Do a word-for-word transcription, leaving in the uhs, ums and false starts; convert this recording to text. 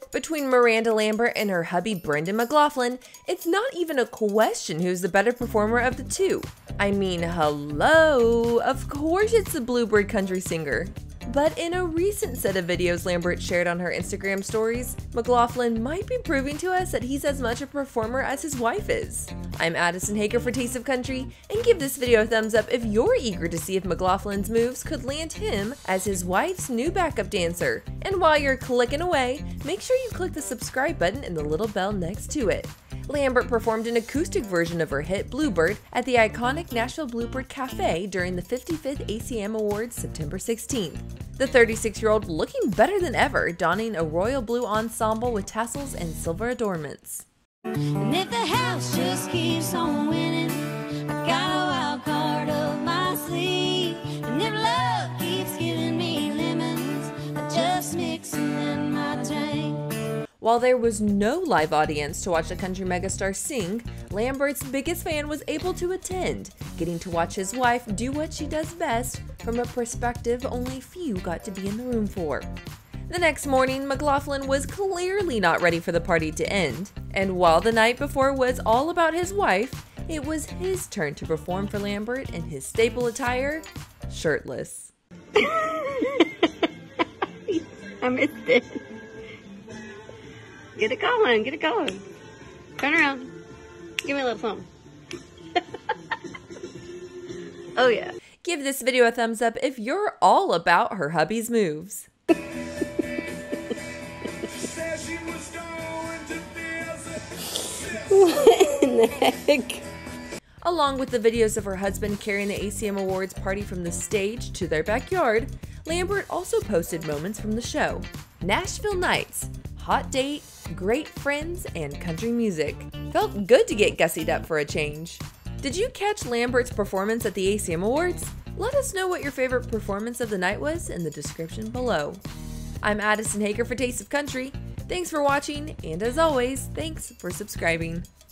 Between Miranda Lambert and her hubby Brendan McLaughlin, it's not even a question who's the better performer of the two. I mean, hello, of course it's the Bluebird country singer. But in a recent set of videos Lambert shared on her Instagram stories, McLaughlin might be proving to us that he's as much a performer as his wife is. I'm Addison Hager for Taste of Country, and give this video a thumbs up if you're eager to see if McLaughlin's moves could land him as his wife's new backup dancer. And while you're clicking away, make sure you click the subscribe button and the little bell next to it. Lambert performed an acoustic version of her hit Bluebird at the iconic Nashville Bluebird Cafe during the fifty-fifth A C M Awards September sixteenth. The thirty-six-year-old looking better than ever, donning a royal blue ensemble with tassels and silver adornments. And if the house just keeps on winning, I got a wild card up my sleeve. And if love keeps giving me lemons, I just mix them in my drink. While there was no live audience to watch the country megastar sing, Lambert's biggest fan was able to attend, getting to watch his wife do what she does best from a perspective only few got to be in the room for. The next morning, McLaughlin was clearly not ready for the party to end, and while the night before was all about his wife, it was his turn to perform for Lambert in his staple attire, shirtless. I missed it. Get it going, get it going. Turn around. Give me a little something. Oh yeah. Give this video a thumbs up if you're all about her hubby's moves. What in the heck? Along with the videos of her husband carrying the A C M Awards party from the stage to their backyard, Lambert also posted moments from the show. Nashville nights, hot date, great friends, and country music. Felt good to get gussied up for a change. Did you catch Lambert's performance at the A C M Awards? Let us know what your favorite performance of the night was in the description below. I'm Addison Hager for Taste of Country. Thanks for watching, and as always, thanks for subscribing.